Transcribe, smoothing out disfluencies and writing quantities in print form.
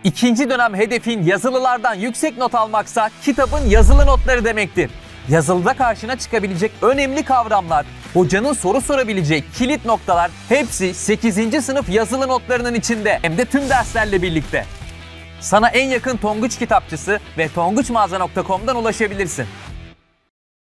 İkinci dönem hedefin yazılılardan yüksek not almaksa kitabın yazılı notları demektir. Yazılıda karşına çıkabilecek önemli kavramlar, hocanın soru sorabileceği kilit noktalar hepsi 8. sınıf yazılı notlarının içinde, hem de tüm derslerle birlikte. Sana en yakın Tonguç kitapçısı ve tonguçmağaza.com'dan ulaşabilirsin.